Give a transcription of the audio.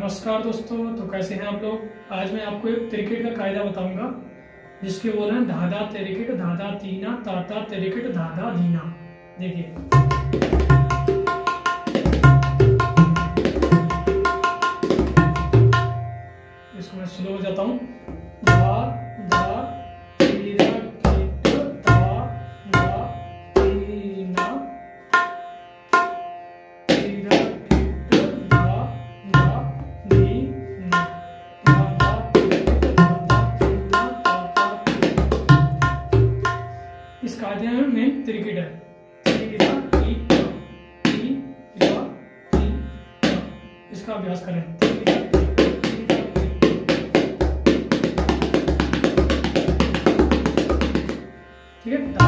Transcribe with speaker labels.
Speaker 1: नमस्कार दोस्तों। तो कैसे हैं आप लोग। आज मैं आपको एक त्रिकेट का कायदा बताऊंगा जिसके बोल रहे हैं धाधा त्रिकेट धाधा तीना ताता त्रिकेट धाधा धीना। देखिए इसको मैं स्लो हो जाता हूँ। धा धा तीरा किट धा धा तीना तीरा किट धा धा धीना धाधा त्रिकेट धाधा तीना ताता। इस कायदे में मेन त्रिकेट है। तीरा किट तीरा तीरा। इसका अभ्यास करें। ठीक है।